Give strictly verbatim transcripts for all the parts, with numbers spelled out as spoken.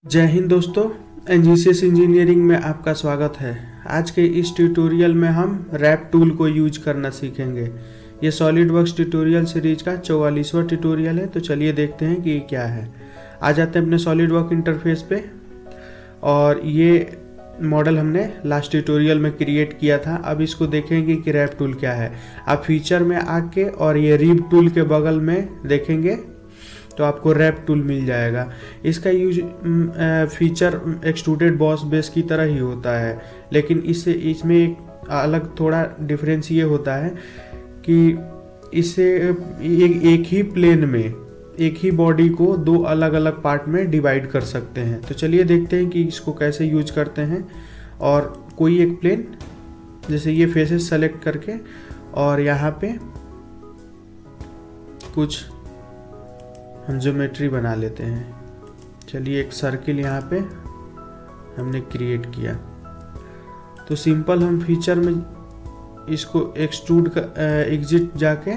जय हिंद दोस्तों, एनजीसीएस इंजीनियरिंग में आपका स्वागत है। आज के इस ट्यूटोरियल में हम रैप टूल को यूज करना सीखेंगे। ये सॉलिडवर्क्स ट्यूटोरियल सीरीज का चौवालीसवां ट्यूटोरियल है। तो चलिए देखते हैं कि ये क्या है। आ जाते हैं अपने सॉलिडवर्क इंटरफेस पे। और ये मॉडल हमने लास्ट ट्यूटोरियल में क्रिएट किया था। अब इसको देखेंगे कि रैप टूल क्या है। आप फीचर में आके और ये रिब टूल के बगल में देखेंगे तो आपको रैप टूल मिल जाएगा। इसका use feature extruded boss base की तरह ही होता है, लेकिन इससे इसमें एक अलग थोड़ा डिफरेंस ये होता है कि इससे एक, एक ही प्लेन में एक ही बॉडी को दो अलग अलग पार्ट में डिवाइड कर सकते हैं। तो चलिए देखते हैं कि इसको कैसे यूज करते हैं। और कोई एक प्लेन, जैसे ये फेसेस सेलेक्ट करके और यहाँ पे कुछ हम ज्योमेट्री बना लेते हैं। चलिए एक सर्किल यहाँ पे हमने क्रिएट किया। तो सिंपल हम फीचर में इसको एक्सट्रूड का एग्जिट जाके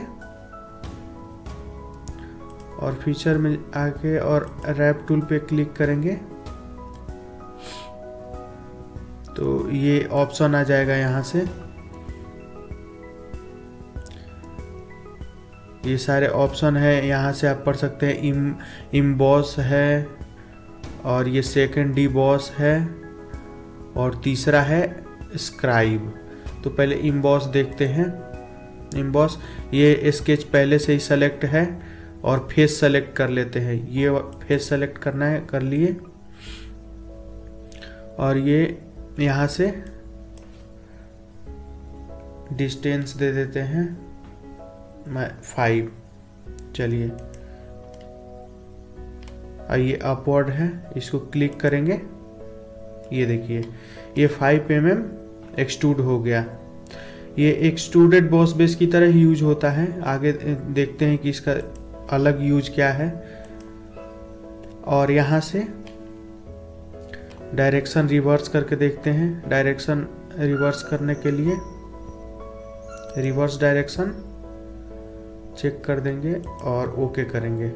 और फीचर में आके और रैप टूल पे क्लिक करेंगे तो ये ऑप्शन आ जाएगा। यहाँ से ये सारे ऑप्शन है, यहाँ से आप पढ़ सकते हैं। इम इम्बॉस है और ये सेकंड डी बॉस है और तीसरा है स्क्राइब। तो पहले इम्बॉस देखते हैं। इम्बॉस ये स्केच पहले से ही सेलेक्ट है और फेस सेलेक्ट कर लेते हैं। ये फेस सेलेक्ट करना है, कर लिए। और ये यहाँ से डिस्टेंस दे देते हैं मैं फाइव। चलिए ये अपवर्ड है, इसको क्लिक करेंगे। ये देखिए ये फाइव एम एम एक्सट्रूड हो गया। ये एक्सट्रूडेड बॉस बेस की तरह ही यूज होता है। आगे देखते हैं कि इसका अलग यूज क्या है। और यहाँ से डायरेक्शन रिवर्स करके देखते हैं। डायरेक्शन रिवर्स करने के लिए रिवर्स डायरेक्शन चेक कर देंगे और ओके करेंगे।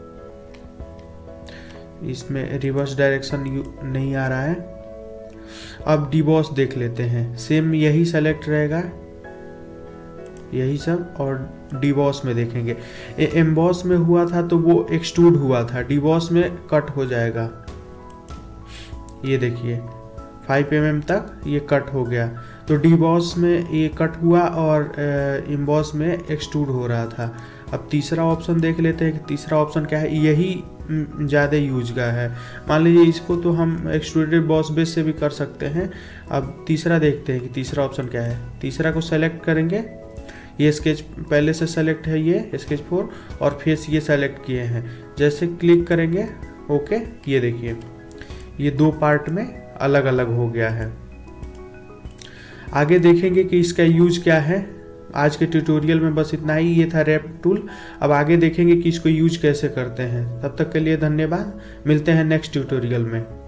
इसमें रिवर्स डायरेक्शन नहीं आ रहा है। अब डीबॉस देख लेते हैं। सेम यही सेलेक्ट रहेगा, यही सब। और डीबॉस में देखेंगे। एम्बॉस में हुआ था तो वो एक्सट्रूड हुआ था, डीबॉस में कट हो जाएगा। ये देखिए फाइव एम एम तक ये कट हो गया। तो डीबॉस में ये कट हुआ और इम्बॉस में एक्सट्रूड हो रहा था। अब तीसरा ऑप्शन देख लेते हैं कि तीसरा ऑप्शन क्या है। यही ज़्यादा यूज का है। मान लीजिए इसको तो हम एक्सट्रूडेड बॉस बेस से भी कर सकते हैं। अब तीसरा देखते हैं कि तीसरा ऑप्शन क्या है। तीसरा को सेलेक्ट करेंगे। ये स्केच पहले से सेलेक्ट है, ये स्केच फोर, और फेस ये सेलेक्ट किए हैं। जैसे क्लिक करेंगे ओके, ये देखिए ये दो पार्ट में अलग अलग हो गया है। आगे देखेंगे कि इसका यूज क्या है। आज के ट्यूटोरियल में बस इतना ही, ये था रैप टूल। अब आगे देखेंगे कि इसको यूज कैसे करते हैं। तब तक के लिए धन्यवाद। मिलते हैं नेक्स्ट ट्यूटोरियल में।